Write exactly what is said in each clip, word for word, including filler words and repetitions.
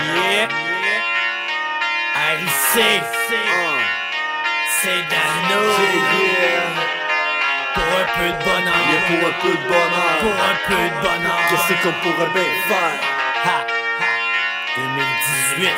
Yeah. R I C, c'est Dano. Pour un peu de bonheur, yeah, pour un peu de bonheur, pour un peu de bonheur. qu'est-ce qu'on pourrait bien faire? Ha, ha. deux mille dix-huit.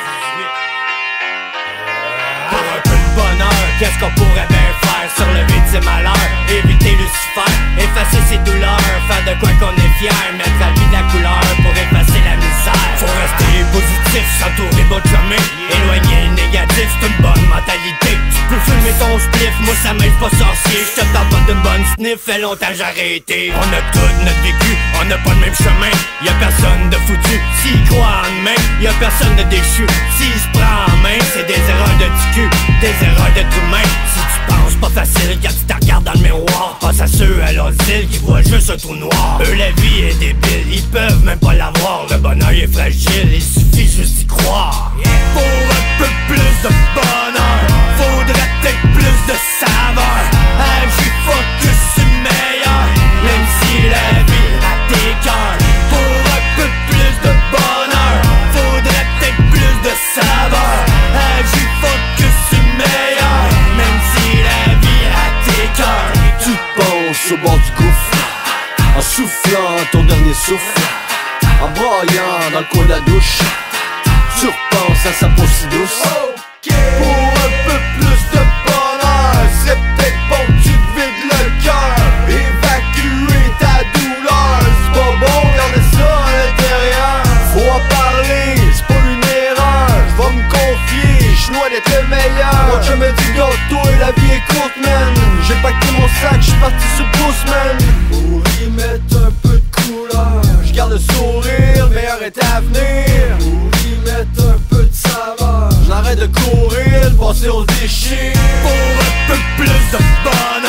Pour un peu de bonheur, qu'est-ce qu'on pourrait bien faire? Surlever de ses malheurs, éviter Lucifer, effacer ses douleurs, faire de quoi qu'on est fier, mettre à vie de la couleur pour effacer la misère. Faut rester positif, s'entourer d'autres chemins, éloigner le négatif, c'est une bonne mentalité. Tu peux fumer ton spliff, moi ça m'aide pas sorcier. J'te parle pas d'une bonne sniff, fait longtemps j'ai arrêté. On a tout notre vécu, on n'a pas le même chemin. Y'a personne de foutu, s'il croit en demain. Y'a personne de déchu, s'il se prend en main. C'est des erreurs de ticu, des erreurs d'être humain. Si tu penses pas facile quand tu te regardes dans le miroir, pense à ceux à l'asile qui voient juste un trou noir. Eux la vie est débile, ils peuvent même pas l'avoir. Le bonheur est fragile, il suffit juste d'y croire. Pour un peu plus de bonheur, faudrait peut-être plus de saveur. Agis focus sur meilleur, même si la vie a tes cœurs. Pour un peu plus de bonheur, faudrait peut-être plus de saveur. Agis focus sur meilleur, même si la vie a tes cœurs. Tu penses au bord du gouffre, en soufflant ton dernier souffle, en braillant dans le coin de la douche. Tu repenses à sa peau si douce. Pour un peu plus de bonheur, c'est peut-être bon que tu te vides le cœur, évacuer ta douleur. C'est pas bon garder ça à l'intérieur. Faut en parler, c'est pas une erreur. J'vais me confier, j'suis loin d'être le meilleur. Moi je me dis gâteau et la vie est courte man. J'ai pacté mon sac, j'suis parti sur pouce man. Pour y mettre un peu de couleur, j'garde le sourire, le meilleur est à venir. Pour y mettre un peu de saveur, j'arrête de courir, le passé on se déchire. Pour un peu plus de bonheur,